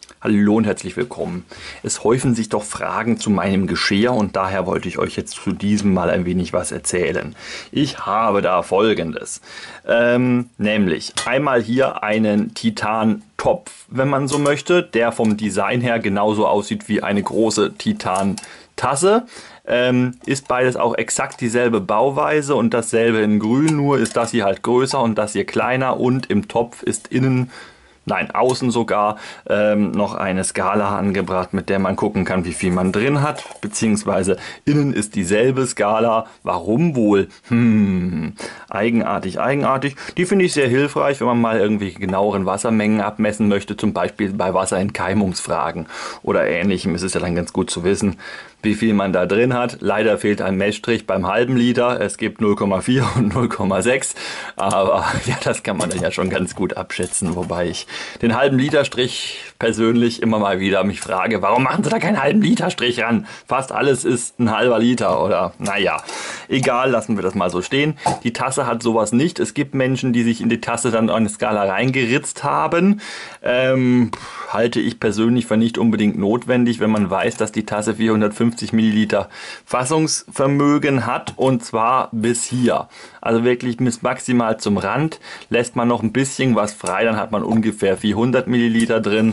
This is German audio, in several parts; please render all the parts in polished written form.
Hallo und herzlich willkommen. Es häufen sich doch Fragen zu meinem Geschirr und daher wollte ich euch jetzt zu diesem mal ein wenig was erzählen. Ich habe da Folgendes, nämlich einmal hier einen Titan-Topf, wenn man so möchte, der vom Design her genauso aussieht wie eine große Titan-Tasse. Ist beides auch exakt dieselbe Bauweise und dasselbe in grün, nur ist das hier halt größer und das hier kleiner und im Topf ist außen sogar noch eine Skala angebracht, mit der man gucken kann, wie viel man drin hat, beziehungsweise innen ist dieselbe Skala. Warum wohl? Eigenartig. Die finde ich sehr hilfreich, wenn man mal irgendwie genaueren Wassermengen abmessen möchte, zum Beispiel bei Wasserentkeimungsfragen oder ähnlichem. Es ist ja dann ganz gut zu wissen, wie viel man da drin hat. Leider fehlt ein Messstrich beim halben Liter. Es gibt 0,4 und 0,6. Aber ja, das kann man dann ja schon ganz gut abschätzen. Wobei ich den halben Liter Strich persönlich immer mal wieder mich frage, warum machen sie da keinen halben Liter Strich ran? Fast alles ist ein halber Liter oder naja, egal, lassen wir das mal so stehen. Die Tasse hat sowas nicht. Es gibt Menschen, die sich in die Tasse dann eine Skala reingeritzt haben. Halte ich persönlich für nicht unbedingt notwendig, wenn man weiß, dass die Tasse 450 Milliliter Fassungsvermögen hat und zwar bis hier. Also wirklich bis maximal zum Rand. Lässt man noch ein bisschen was frei, dann hat man ungefähr 400 Milliliter drin.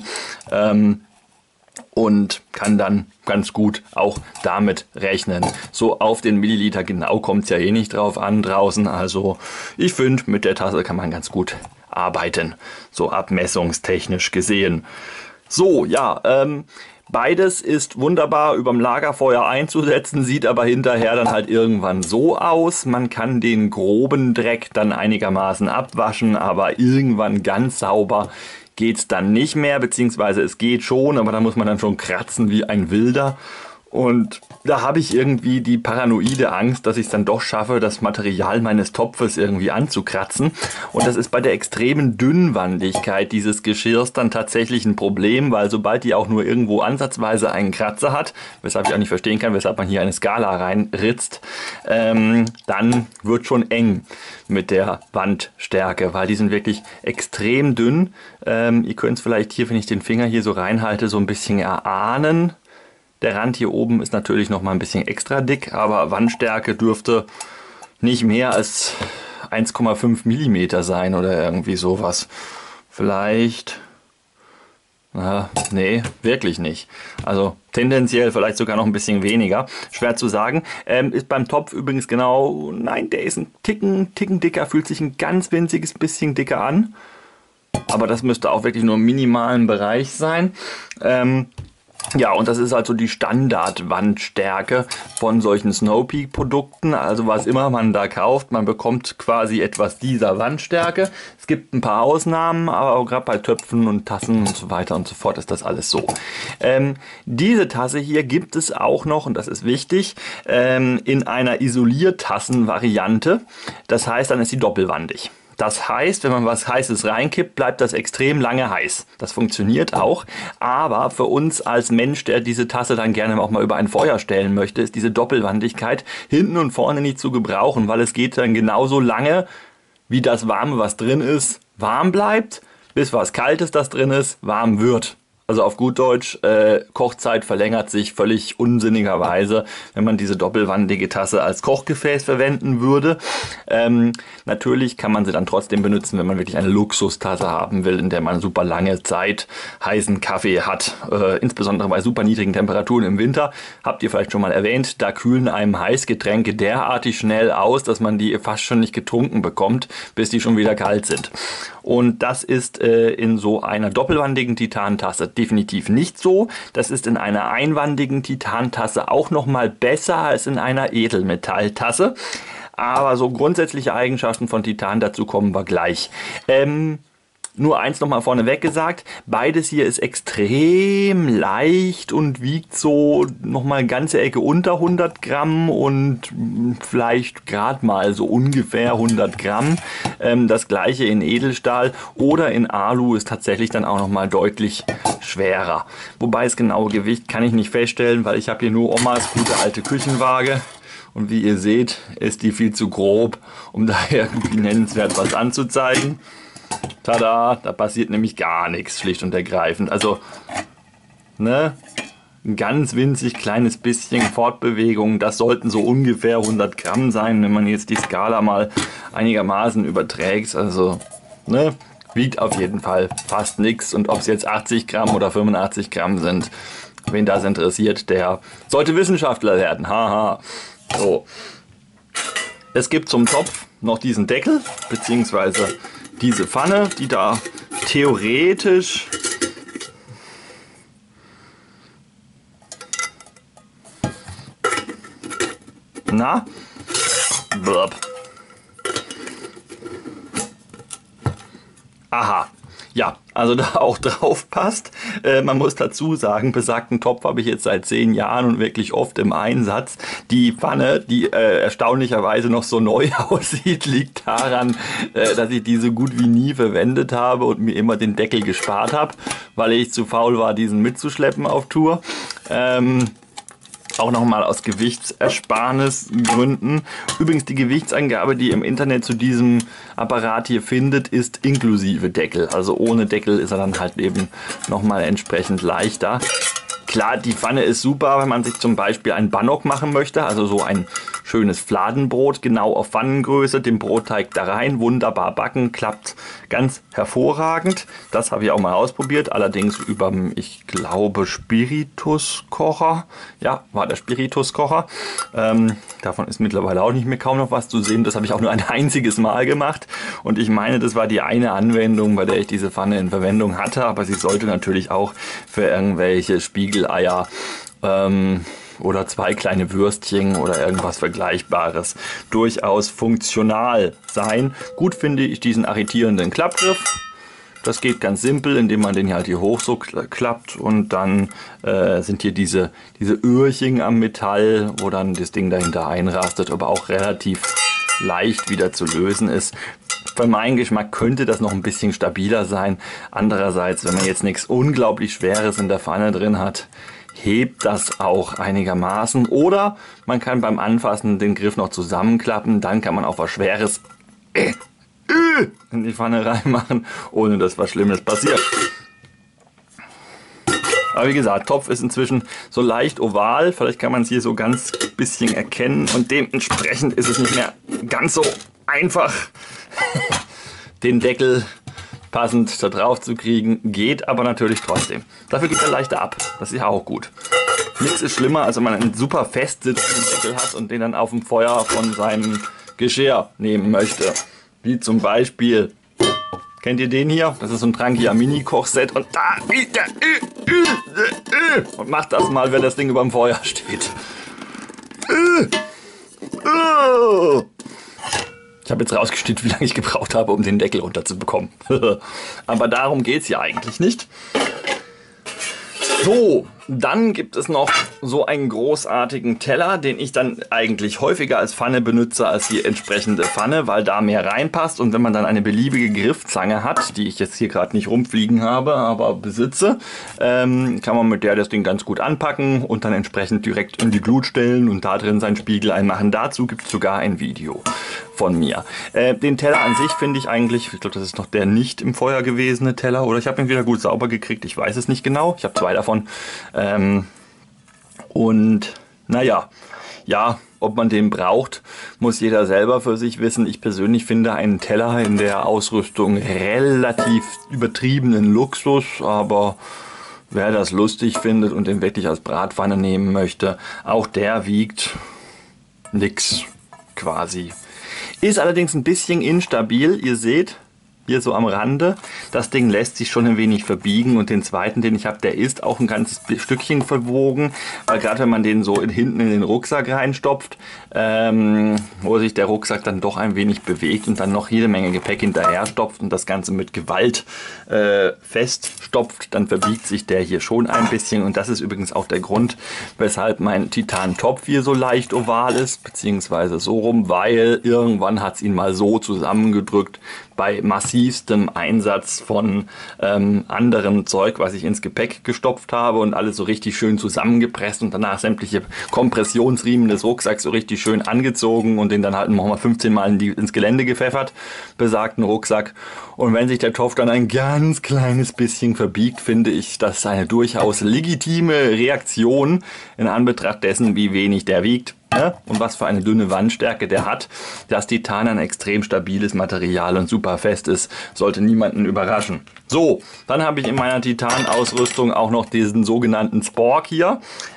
Und kann dann ganz gut auch damit rechnen. So auf den Milliliter genau kommt es ja eh nicht drauf an draußen. Also ich finde, mit der Tasse kann man ganz gut arbeiten. So abmessungstechnisch gesehen. So, ja, beides ist wunderbar überm Lagerfeuer einzusetzen, sieht aber hinterher dann halt irgendwann so aus. Man kann den groben Dreck dann einigermaßen abwaschen, aber irgendwann ganz sauber geht's dann nicht mehr, beziehungsweise es geht schon, aber da muss man dann schon kratzen wie ein Wilder. Und da habe ich irgendwie die paranoide Angst, dass ich es dann doch schaffe, das Material meines Topfes irgendwie anzukratzen. Und das ist bei der extremen Dünnwandigkeit dieses Geschirrs dann tatsächlich ein Problem, weil sobald die auch nur irgendwo ansatzweise einen Kratzer hat, weshalb ich auch nicht verstehen kann, weshalb man hier eine Skala reinritzt, dann wird schon eng mit der Wandstärke, weil die sind wirklich extrem dünn. Ihr könnt es vielleicht hier, wenn ich den Finger hier so reinhalte, so ein bisschen erahnen. Der Rand hier oben ist natürlich noch mal ein bisschen extra dick, aber Wandstärke dürfte nicht mehr als 1,5 Millimeter sein oder irgendwie sowas. Vielleicht, nee, wirklich nicht. Also tendenziell vielleicht sogar noch ein bisschen weniger. Schwer zu sagen. Ist beim Topf übrigens genau, nein, der ist ein Ticken dicker, fühlt sich ein ganz winziges bisschen dicker an. Aber das müsste auch wirklich nur im minimalen Bereich sein. Ja, und das ist also die Standardwandstärke von solchen Snow-Peak-Produkten. Also was immer man da kauft, man bekommt quasi etwas dieser Wandstärke. Es gibt ein paar Ausnahmen, aber auch gerade bei Töpfen und Tassen und so weiter und so fort ist das alles so. Diese Tasse hier gibt es auch noch, und das ist wichtig, in einer Isoliertassen-Variante. Das heißt, dann ist sie doppelwandig. Das heißt, wenn man was Heißes reinkippt, bleibt das extrem lange heiß. Das funktioniert auch, aber für uns als Mensch, der diese Tasse dann gerne auch mal über ein Feuer stellen möchte, ist diese Doppelwandigkeit hinten und vorne nicht zu gebrauchen, weil es geht dann genauso lange, wie das Warme, was drin ist, warm bleibt, bis was Kaltes, das drin ist, warm wird. Also auf gut Deutsch, Kochzeit verlängert sich völlig unsinnigerweise, wenn man diese doppelwandige Tasse als Kochgefäß verwenden würde. Natürlich kann man sie dann trotzdem benutzen, wenn man wirklich eine Luxustasse haben will, in der man super lange Zeit heißen Kaffee hat. Insbesondere bei super niedrigen Temperaturen im Winter. Habt ihr vielleicht schon mal erwähnt, da kühlen einem Heißgetränke derartig schnell aus, dass man die fast schon nicht getrunken bekommt, bis die schon wieder kalt sind. Und das ist in so einer doppelwandigen Titantasse definitiv nicht so. Das ist in einer einwandigen Titantasse auch nochmal besser als in einer Edelmetalltasse. Aber so grundsätzliche Eigenschaften von Titan, dazu kommen wir gleich. Nur eins nochmal vorneweg gesagt, beides hier ist extrem leicht und wiegt so nochmal eine ganze Ecke unter 100 Gramm und vielleicht gerade mal so ungefähr 100 Gramm. Das gleiche in Edelstahl oder in Alu ist tatsächlich dann auch nochmal deutlich schwerer. Wobei das genaue Gewicht kann ich nicht feststellen, weil ich habe hier nur Omas gute alte Küchenwaage. Und wie ihr seht, ist die viel zu grob, um da irgendwie nennenswert was anzuzeigen. Tada, da passiert nämlich gar nichts, schlicht und ergreifend. Also ne? Ein ganz winzig kleines bisschen Fortbewegung, das sollten so ungefähr 100 Gramm sein, wenn man jetzt die Skala mal einigermaßen überträgt. Also, ne? Wiegt auf jeden Fall fast nichts. Und ob es jetzt 80 Gramm oder 85 Gramm sind, wen das interessiert, der sollte Wissenschaftler werden. Haha. So. Es gibt zum Topf noch diesen Deckel, beziehungsweise diese Pfanne, die da theoretisch blub. Aha. Ja, also da auch drauf passt. Man muss dazu sagen, besagten Topf habe ich jetzt seit 10 Jahren und wirklich oft im Einsatz. Die Pfanne, die erstaunlicherweise noch so neu aussieht, liegt daran, dass ich diese gut wie nie verwendet habe und mir immer den Deckel gespart habe, weil ich zu faul war, diesen mitzuschleppen auf Tour. Auch nochmal aus Gewichtsersparnisgründen. Übrigens die Gewichtsangabe, die ihr im Internet zu diesem Apparat hier findet, ist inklusive Deckel. Also ohne Deckel ist er dann halt eben nochmal entsprechend leichter. Klar, die Pfanne ist super, wenn man sich zum Beispiel ein Bannock machen möchte, also so ein schönes Fladenbrot, genau auf Pfannengröße, den Brotteig da rein, wunderbar backen, klappt ganz hervorragend. Das habe ich auch mal ausprobiert, allerdings über, ich glaube, Spirituskocher. Ja, war der Spirituskocher. Davon ist mittlerweile auch nicht mehr kaum noch was zu sehen. Das habe ich auch nur ein einziges Mal gemacht und ich meine, das war die eine Anwendung, bei der ich diese Pfanne in Verwendung hatte, aber sie sollte natürlich auch für irgendwelche Spiegeleier oder 2 kleine Würstchen oder irgendwas Vergleichbares durchaus funktional sein. Gut finde ich diesen arretierenden Klappgriff. Das geht ganz simpel, indem man den halt hier hoch so klappt und dann sind hier diese Öhrchen am Metall, wo dann das Ding dahinter einrastet, aber auch relativ leicht wieder zu lösen ist. Für meinen Geschmack könnte das noch ein bisschen stabiler sein. Andererseits, wenn man jetzt nichts unglaublich Schweres in der Pfanne drin hat, hebt das auch einigermaßen. Oder man kann beim Anfassen den Griff noch zusammenklappen, dann kann man auch was Schweres in die Pfanne reinmachen, ohne dass was Schlimmes passiert. Aber wie gesagt, Topf ist inzwischen so leicht oval, vielleicht kann man es hier so ganz bisschen erkennen und dementsprechend ist es nicht mehr ganz so einfach, den Deckel passend da drauf zu kriegen, geht aber natürlich trotzdem. Dafür geht er leichter ab, das ist ja auch gut. Nichts ist schlimmer, als wenn man einen super fest sitzenden Deckel hat und den dann auf dem Feuer von seinem Geschirr nehmen möchte. Wie zum Beispiel, kennt ihr den hier? Das ist so ein Trangia Mini-Kochset und da und macht das mal, wenn das Ding über dem Feuer steht. Ich habe jetzt rausgestimmt, wie lange ich gebraucht habe, um den Deckel runterzubekommen. Aber darum geht es ja eigentlich nicht. So, dann gibt es noch so einen großartigen Teller, den ich dann eigentlich häufiger als Pfanne benutze als die entsprechende Pfanne, weil da mehr reinpasst. Und wenn man dann eine beliebige Griffzange hat, die ich jetzt hier gerade nicht rumfliegen habe, aber besitze, kann man mit der das Ding ganz gut anpacken und dann entsprechend direkt in die Glut stellen und da drin sein Spiegel einmachen. Dazu gibt es sogar ein Video von mir. Den Teller an sich finde ich eigentlich, ich glaube, das ist noch der nicht im Feuer gewesene Teller, oder ich habe ihn wieder gut sauber gekriegt, ich weiß es nicht genau, ich habe 2 davon. Und naja, ja, ob man den braucht, muss jeder selber für sich wissen. Ich persönlich finde einen Teller in der Ausrüstung relativ übertriebenen Luxus, aber wer das lustig findet und den wirklich als Bratpfanne nehmen möchte, auch der wiegt nix quasi. Ist allerdings ein bisschen instabil, ihr seht, hier so am Rande. Das Ding lässt sich schon ein wenig verbiegen und den zweiten, den ich habe, der ist auch ein ganzes Stückchen verwogen, weil gerade wenn man den so hinten in den Rucksack reinstopft, wo sich der Rucksack dann doch ein wenig bewegt und dann noch jede Menge Gepäck hinterher stopft und das Ganze mit Gewalt feststopft, dann verbiegt sich der hier schon ein bisschen und das ist übrigens auch der Grund, weshalb mein Titan-Topf hier so leicht oval ist, beziehungsweise so rum, weil irgendwann hat es ihn mal so zusammengedrückt bei massiv massivstem Einsatz von anderem Zeug, was ich ins Gepäck gestopft habe und alles so richtig schön zusammengepresst und danach sämtliche Kompressionsriemen des Rucksacks so richtig schön angezogen und den dann halt nochmal 15 Mal ins Gelände gepfeffert, besagten Rucksack. Und wenn sich der Topf dann ein ganz kleines bisschen verbiegt, finde ich das eine durchaus legitime Reaktion in Anbetracht dessen, wie wenig der wiegt. Und was für eine dünne Wandstärke der hat. Das Titan ein extrem stabiles Material und super fest ist, sollte niemanden überraschen. So, dann habe ich in meiner Titan-Ausrüstung auch noch diesen sogenannten Spork hier.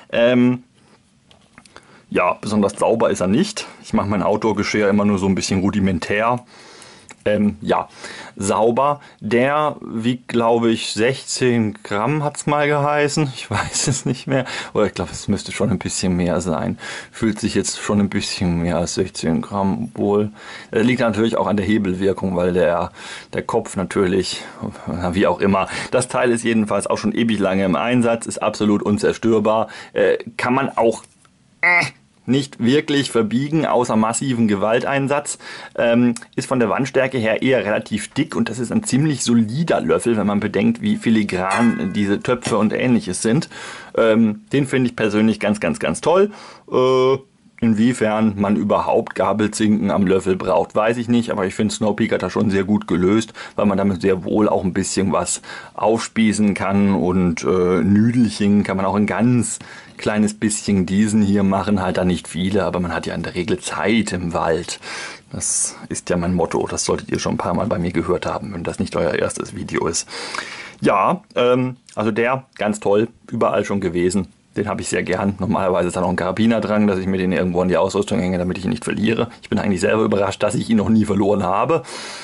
Ja, besonders sauber ist er nicht. Ich mache mein Outdoor-Geschirr immer nur so ein bisschen rudimentär. Ja, sauber. Der wiegt, glaube ich, 16 Gramm hat es mal geheißen. Ich weiß es nicht mehr. Oder ich glaube, es müsste schon ein bisschen mehr sein. Fühlt sich jetzt schon ein bisschen mehr als 16 Gramm, obwohl. Das liegt natürlich auch an der Hebelwirkung, weil der Kopf natürlich, wie auch immer. Das Teil ist jedenfalls auch schon ewig lange im Einsatz, ist absolut unzerstörbar. Kann man auch nicht wirklich verbiegen, außer massiven Gewalteinsatz, ist von der Wandstärke her eher relativ dick und das ist ein ziemlich solider Löffel, wenn man bedenkt, wie filigran diese Töpfe und ähnliches sind. Den finde ich persönlich ganz, ganz, ganz toll. Inwiefern man überhaupt Gabelzinken am Löffel braucht, weiß ich nicht, aber ich finde Snow Peak hat das schon sehr gut gelöst, weil man damit sehr wohl auch ein bisschen was aufspießen kann und Nüdelchen kann man auch ein ganz kleines bisschen diesen hier machen, halt da nicht viele, aber man hat ja in der Regel Zeit im Wald. Das ist ja mein Motto, das solltet ihr schon ein paar Mal bei mir gehört haben, wenn das nicht euer erstes Video ist. Ja, also der, ganz toll, überall schon gewesen. Den habe ich sehr gern. Normalerweise ist da noch ein Karabiner dran, dass ich mir den irgendwo an die Ausrüstung hänge, damit ich ihn nicht verliere. Ich bin eigentlich selber überrascht, dass ich ihn noch nie verloren habe.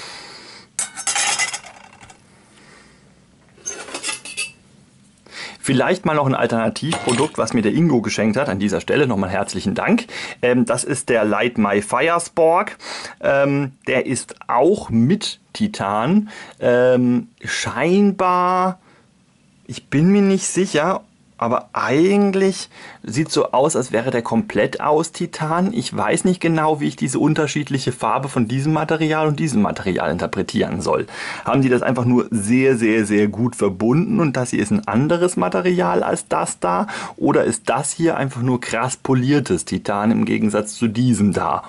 Vielleicht mal noch ein Alternativprodukt, was mir der Ingo geschenkt hat. An dieser Stelle nochmal herzlichen Dank. Das ist der Light My Fire Spork. Der ist auch mit Titan. Scheinbar, ich bin mir nicht sicher, aber eigentlich sieht so aus, als wäre der komplett aus Titan. Ich weiß nicht genau, wie ich diese unterschiedliche Farbe von diesem Material und diesem Material interpretieren soll. Haben die das einfach nur sehr, sehr, sehr gut verbunden und das hier ist ein anderes Material als das da? Oder ist das hier einfach nur krass poliertes Titan im Gegensatz zu diesem da?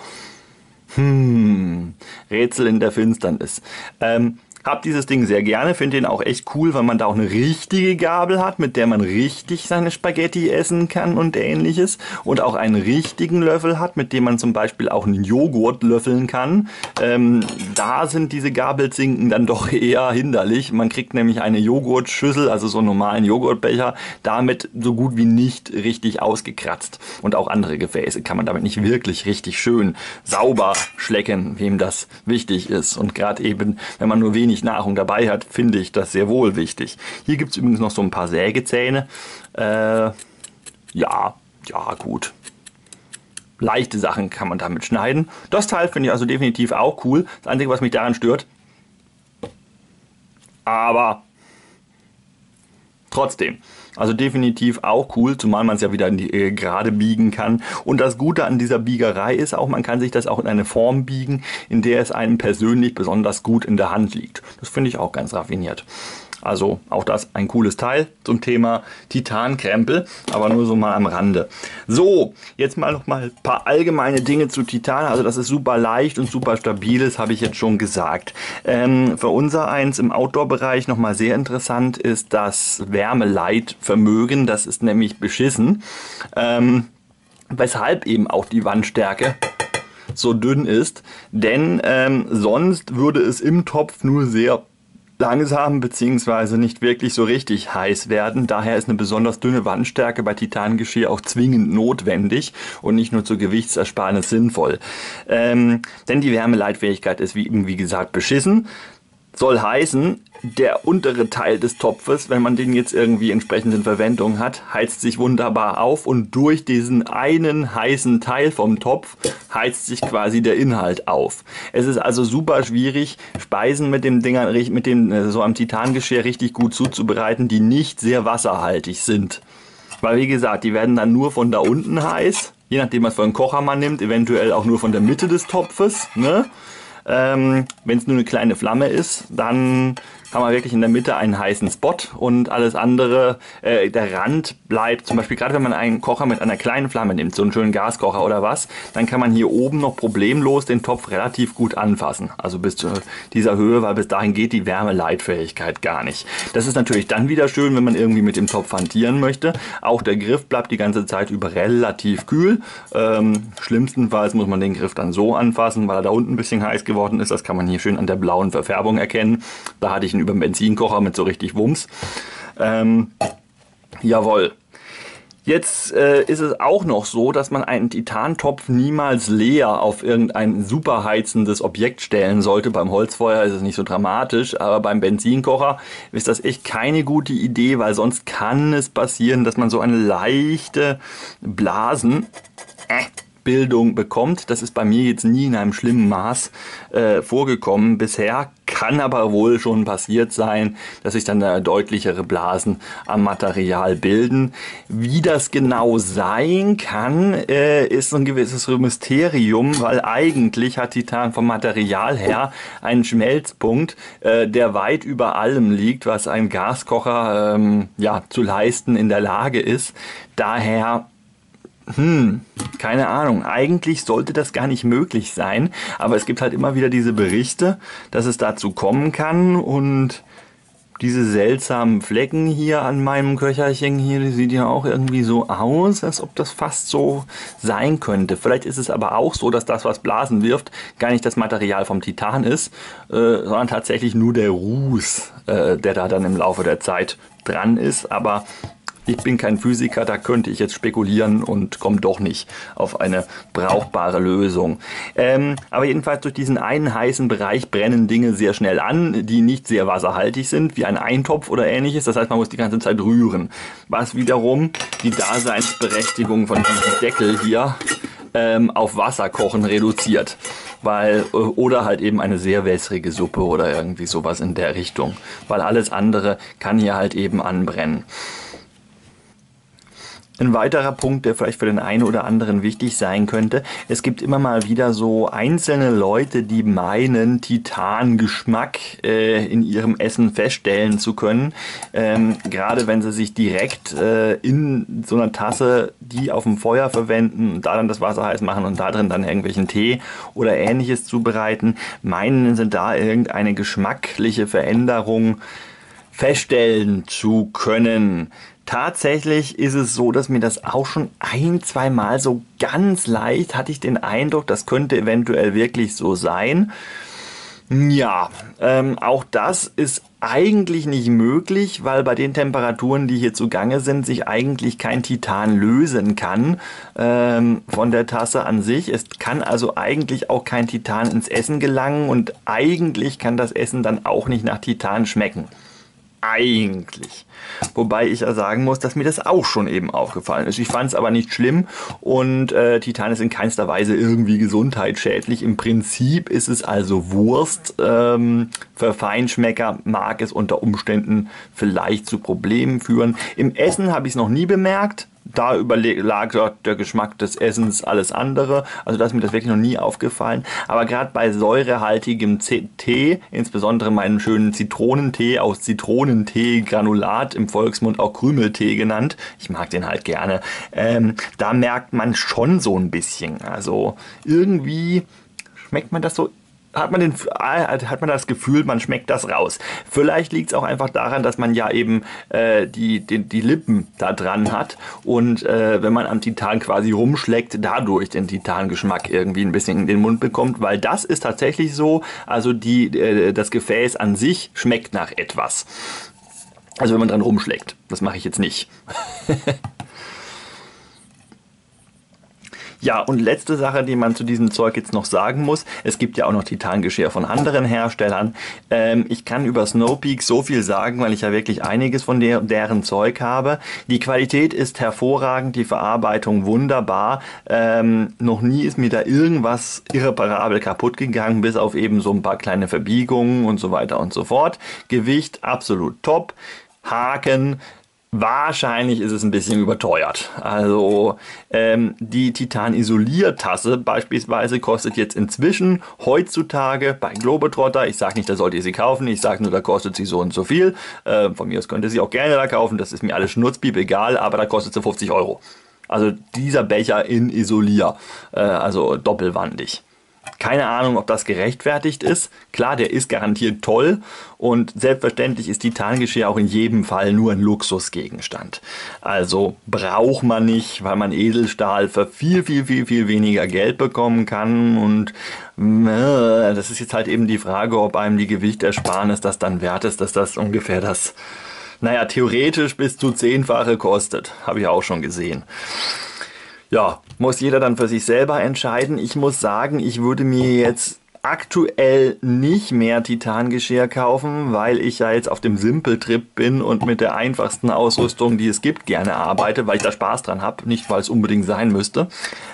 Rätsel in der Finsternis. Hab dieses Ding sehr gerne, finde den auch echt cool, weil man da auch eine richtige Gabel hat, mit der man richtig seine Spaghetti essen kann und ähnliches. Und auch einen richtigen Löffel hat, mit dem man zum Beispiel auch einen Joghurt löffeln kann. Da sind diese Gabelzinken dann doch eher hinderlich. Man kriegt nämlich eine Joghurtschüssel, also so einen normalen Joghurtbecher, damit so gut wie nicht richtig ausgekratzt. Und auch andere Gefäße kann man damit nicht wirklich richtig schön sauber schlecken, wem das wichtig ist. Und gerade eben, wenn man nur wenig Nahrung dabei hat, finde ich das sehr wohl wichtig. Hier gibt es übrigens noch so ein paar Sägezähne. Ja, gut. Leichte Sachen kann man damit schneiden. Das Teil finde ich also definitiv auch cool. Das Einzige, was mich daran stört, aber trotzdem, also definitiv auch cool, zumal man es ja wieder in die Gerade biegen kann. Und das Gute an dieser Biegerei ist auch, man kann sich das auch in eine Form biegen, in der es einem persönlich besonders gut in der Hand liegt. Das finde ich auch ganz raffiniert. Also auch das ein cooles Teil zum Thema Titankrempel, aber nur so mal am Rande. So, jetzt mal noch mal ein paar allgemeine Dinge zu Titan. Also dass es super leicht und super stabil ist, habe ich jetzt schon gesagt. Für unser eins im Outdoor-Bereich nochmal sehr interessant ist das Wärmeleitvermögen. Das ist nämlich beschissen. Weshalb eben auch die Wandstärke so dünn ist. Denn sonst würde es im Topf nur sehr langsam bzw. nicht wirklich so richtig heiß werden. Daher ist eine besonders dünne Wandstärke bei Titangeschirr auch zwingend notwendig und nicht nur zur Gewichtsersparnis sinnvoll. Denn die Wärmeleitfähigkeit ist wie gesagt beschissen. Soll heißen, der untere Teil des Topfes, wenn man den jetzt irgendwie entsprechend in Verwendung hat, heizt sich wunderbar auf und durch diesen einen heißen Teil vom Topf heizt sich quasi der Inhalt auf. Es ist also super schwierig, Speisen mit dem Dinger, so am Titangeschirr richtig gut zuzubereiten, die nicht sehr wasserhaltig sind. Weil wie gesagt, die werden dann nur von da unten heiß, je nachdem was für einen Kocher man nimmt, eventuell auch nur von der Mitte des Topfes, ne? Wenn es nur eine kleine Flamme ist, dann haben wir wirklich in der Mitte einen heißen Spot und alles andere, der Rand bleibt, zum Beispiel gerade wenn man einen Kocher mit einer kleinen Flamme nimmt, so einen schönen Gaskocher oder was, dann kann man hier oben noch problemlos den Topf relativ gut anfassen. Also bis zu dieser Höhe, weil bis dahin geht die Wärmeleitfähigkeit gar nicht. Das ist natürlich dann wieder schön, wenn man irgendwie mit dem Topf hantieren möchte. Auch der Griff bleibt die ganze Zeit über relativ kühl. Schlimmstenfalls muss man den Griff dann so anfassen, weil er da unten ein bisschen heiß geworden ist. Das kann man hier schön an der blauen Verfärbung erkennen. Da hatte ich einen über den Benzinkocher mit so richtig Wumms. Jawohl. Jetzt ist es auch noch so, dass man einen Titantopf niemals leer auf irgendein superheizendes Objekt stellen sollte. Beim Holzfeuer ist es nicht so dramatisch, aber beim Benzinkocher ist das echt keine gute Idee, weil sonst kann es passieren, dass man so eine leichte Blasenbildung bekommt. Das ist bei mir jetzt nie in einem schlimmen Maß vorgekommen bisher. Kann aber wohl schon passiert sein, dass sich dann deutlichere Blasen am Material bilden. Wie das genau sein kann, ist ein gewisses Mysterium, weil eigentlich hat Titan vom Material her einen Schmelzpunkt, der weit über allem liegt, was ein Gaskocher zu leisten in der Lage ist. Daher keine Ahnung. Eigentlich sollte das gar nicht möglich sein, aber es gibt halt immer wieder diese Berichte, dass es dazu kommen kann und diese seltsamen Flecken hier an meinem Köcherchen hier, die sieht ja auch irgendwie so aus, als ob das fast so sein könnte. Vielleicht ist es aber auch so, dass das, was Blasen wirft, gar nicht das Material vom Titan ist, sondern tatsächlich nur der Ruß, der da dann im Laufe der Zeit dran ist, aber ich bin kein Physiker, da könnte ich jetzt spekulieren und komme doch nicht auf eine brauchbare Lösung. Aber jedenfalls durch diesen einen heißen Bereich brennen Dinge sehr schnell an, die nicht sehr wasserhaltig sind, wie ein Eintopf oder ähnliches. Das heißt, man muss die ganze Zeit rühren. Was wiederum die Daseinsberechtigung von diesem Deckel hier auf Wasserkochen reduziert. Oder halt eben eine sehr wässrige Suppe oder irgendwie sowas in der Richtung. Weil alles andere kann hier halt eben anbrennen. Ein weiterer Punkt, der vielleicht für den einen oder anderen wichtig sein könnte, es gibt immer mal wieder so einzelne Leute, die meinen, Titangeschmack in ihrem Essen feststellen zu können. Gerade wenn sie sich direkt in so einer Tasse die auf dem Feuer verwenden, da dann das Wasser heiß machen und da drin dann irgendwelchen Tee oder ähnliches zubereiten, meinen sie da irgendeine geschmackliche Veränderung feststellen zu können. Tatsächlich ist es so, dass mir das auch schon ein-, zweimal so ganz leicht hatte ich den Eindruck, das könnte eventuell wirklich so sein. Ja, auch das ist eigentlich nicht möglich, weil bei den Temperaturen, die hier zugange sind, sich eigentlich kein Titan lösen kann von der Tasse an sich. Es kann also eigentlich auch kein Titan ins Essen gelangen und eigentlich kann das Essen dann auch nicht nach Titan schmecken. Eigentlich. Wobei ich ja sagen muss, dass mir das auch schon eben aufgefallen ist. Ich fand es aber nicht schlimm und Titan ist in keinster Weise irgendwie gesundheitsschädlich. Im Prinzip ist es also Wurst. Für Feinschmecker mag es unter Umständen vielleicht zu Problemen führen. Im Essen habe ich es noch nie bemerkt. Da lag der Geschmack des Essens alles andere. Also da ist mir das wirklich noch nie aufgefallen. Aber gerade bei säurehaltigem Tee, insbesondere meinem schönen Zitronentee aus Zitronentee-Granulat, im Volksmund auch Krümeltee genannt, ich mag den halt gerne, da merkt man schon so ein bisschen. Also irgendwie schmeckt man das so. Hat man das Gefühl, man schmeckt das raus. Vielleicht liegt es auch einfach daran, dass man ja eben die Lippen da dran hat und wenn man am Titan quasi rumschlägt, dadurch den Titangeschmack irgendwie ein bisschen in den Mund bekommt, weil das ist tatsächlich so, also das Gefäß an sich schmeckt nach etwas. Also wenn man dran rumschlägt. Das mache ich jetzt nicht. Ja, und letzte Sache, die man zu diesem Zeug jetzt noch sagen muss, es gibt ja auch noch Titangeschirr von anderen Herstellern. Ich kann über Snow-Peak so viel sagen, weil ich ja wirklich einiges von deren Zeug habe. Die Qualität ist hervorragend, die Verarbeitung wunderbar. Noch nie ist mir da irgendwas irreparabel kaputt gegangen, bis auf eben so ein paar kleine Verbiegungen und so weiter und so fort. Gewicht absolut top. Haken Wahrscheinlich ist es ein bisschen überteuert. Also die Titan-Isoliertasse beispielsweise kostet jetzt inzwischen heutzutage bei Globetrotter, ich sage nicht, da sollt ihr sie kaufen, ich sage nur, da kostet sie so und so viel. Von mir aus könnt ihr sie auch gerne da kaufen, das ist mir alles schnurzpiep egal, aber da kostet sie 50 Euro. Also dieser Becher in Isolier, also doppelwandig. Keine Ahnung, ob das gerechtfertigt ist. Klar, der ist garantiert toll und selbstverständlich ist Titangeschirr auch in jedem Fall nur ein Luxusgegenstand. Also braucht man nicht, weil man Edelstahl für viel weniger Geld bekommen kann und das ist jetzt halt eben die Frage, ob einem die Gewichtersparnis das dann wert ist, dass das ungefähr das, naja, theoretisch bis zu 10-fache kostet. Habe ich auch schon gesehen. Ja, muss jeder dann für sich selber entscheiden. Ich muss sagen, ich würde mir jetzt aktuell nicht mehr Titangeschirr kaufen, weil ich ja jetzt auf dem Simple-Trip bin und mit der einfachsten Ausrüstung, die es gibt, gerne arbeite, weil ich da Spaß dran habe, nicht weil es unbedingt sein müsste.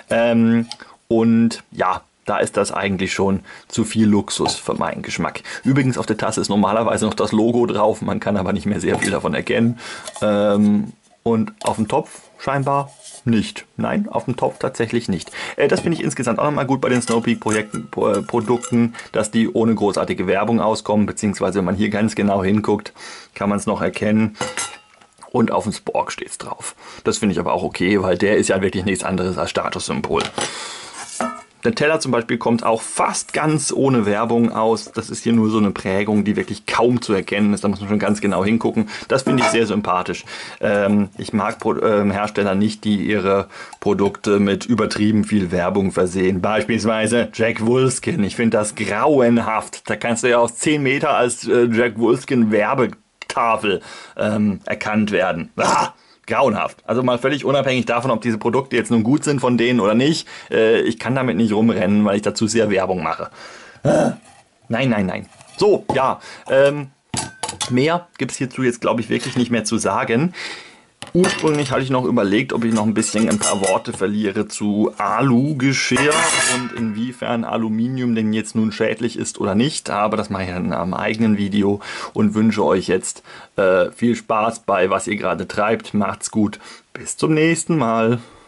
Und ja, da ist das eigentlich schon zu viel Luxus für meinen Geschmack. Übrigens, auf der Tasse ist normalerweise noch das Logo drauf, man kann aber nicht mehr sehr viel davon erkennen. Und auf dem Topf scheinbar nicht. Nein, auf dem Topf tatsächlich nicht. Das finde ich insgesamt auch nochmal gut bei den Snowpeak-Produkten, dass die ohne großartige Werbung auskommen, beziehungsweise wenn man hier ganz genau hinguckt, kann man es noch erkennen. Und auf dem Spork steht es drauf. Das finde ich aber auch okay, weil der ist ja wirklich nichts anderes als Statussymbol. Der Teller zum Beispiel kommt auch fast ganz ohne Werbung aus. Das ist hier nur so eine Prägung, die wirklich kaum zu erkennen ist. Da muss man schon ganz genau hingucken. Das finde ich sehr sympathisch. Ich mag Hersteller nicht, die ihre Produkte mit übertrieben viel Werbung versehen. Beispielsweise Jack Wolfskin. Ich finde das grauenhaft. Da kannst du ja aus 10 Meter als Jack Wolfskin Werbetafel erkannt werden. Ah! Grauenhaft. Also mal völlig unabhängig davon, ob diese Produkte jetzt nun gut sind von denen oder nicht. Ich kann damit nicht rumrennen, weil ich dazu sehr Werbung mache. Nein. So, ja. Mehr gibt es hierzu jetzt, glaube ich, wirklich nicht mehr zu sagen. Ursprünglich hatte ich noch überlegt, ob ich noch ein paar Worte verliere zu Alu-Geschirr und inwiefern Aluminium denn jetzt nun schädlich ist oder nicht. Aber das mache ich dann in einem eigenen Video und wünsche euch jetzt viel Spaß bei, was ihr gerade treibt. Macht's gut. Bis zum nächsten Mal.